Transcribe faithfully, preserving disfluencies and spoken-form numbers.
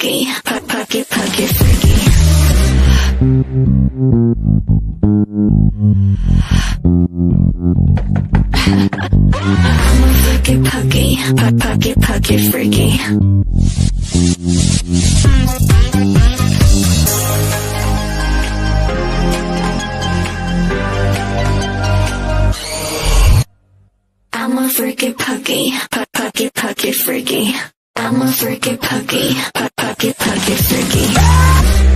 Purky, Purky, Purky, freaky. I'm a freaky Purky, Purky, Purky, freaky. I'm a freaky Purky, Purky, Purky, freaky. I'm a freaky Purky, Purky, Purky, freaky.